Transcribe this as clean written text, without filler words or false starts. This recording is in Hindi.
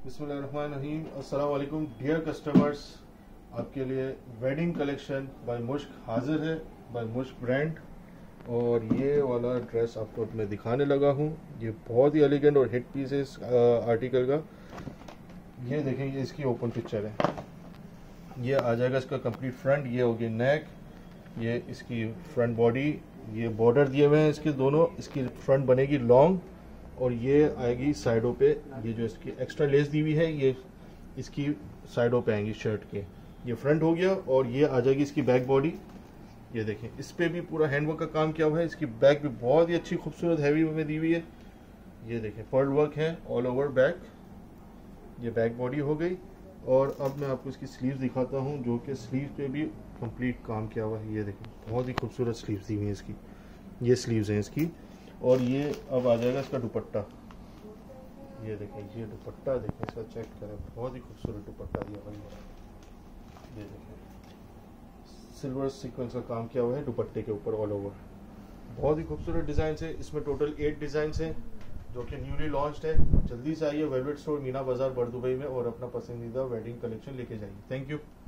बिस्मिल्लाहिर्रहमानिर्रहीम। अस्सलाम वालेकुम डियर कस्टमर्स, आपके लिए वेडिंग कलेक्शन बाय मुश्क हाजिर है, बाय मुश्क ब्रांड। और ये वाला ड्रेस आपको मैं दिखाने लगा हूँ। ये बहुत ही एलिगेंट और हिट पीस है इस आर्टिकल का। ये देखें, ये इसकी ओपन पिक्चर है। ये आ जाएगा इसका कंप्लीट फ्रंट। ये होगी नेक, ये इसकी फ्रंट बॉडी, ये बॉर्डर दिए हुए हैं इसके दोनों। इसकी फ्रंट बनेगी लॉन्ग और ये आएगी साइडों पे। ये जो इसकी एक्स्ट्रा लेस दी हुई है ये इसकी साइडों पे आएंगी शर्ट के। ये फ्रंट हो गया और ये आ जाएगी इसकी बैक बॉडी। ये देखें, इस पे भी पूरा हैंडवर्क का काम किया हुआ है। इसकी बैक भी बहुत ही अच्छी खूबसूरत हैवी में दी हुई है। ये देखें, पर्ल वर्क है ऑल ओवर बैक। ये बैक बॉडी हो गई। और अब मैं आपको इसकी स्लीव्स दिखाता हूँ, जो कि स्लीव पे भी कंप्लीट काम किया हुआ है। ये देखें, बहुत ही खूबसूरत स्लीव्स दी हुई हैं इसकी। ये स्लीव्स हैं इसकी। और ये अब आ जाएगा इसका दुपट्टा। ये देखें, ये दुपट्टा देखें, इसका चेक करें, बहुत ही खूबसूरत दुपट्टा दिया हुआ है। ये देखें, सिल्वर सीक्वेंस का काम किया हुआ है दुपट्टे के ऊपर ऑल ओवर। बहुत ही खूबसूरत डिज़ाइन है। इसमें टोटल 8 डिज़ाइन हैं जो कि न्यूली लॉन्च्ड है। जल्दी से आइए वेलवेट स्टोर मीना बाजार बर्दुबई में और अपना पसंदीदा वेडिंग कलेक्शन लेके जाइए। Thank you.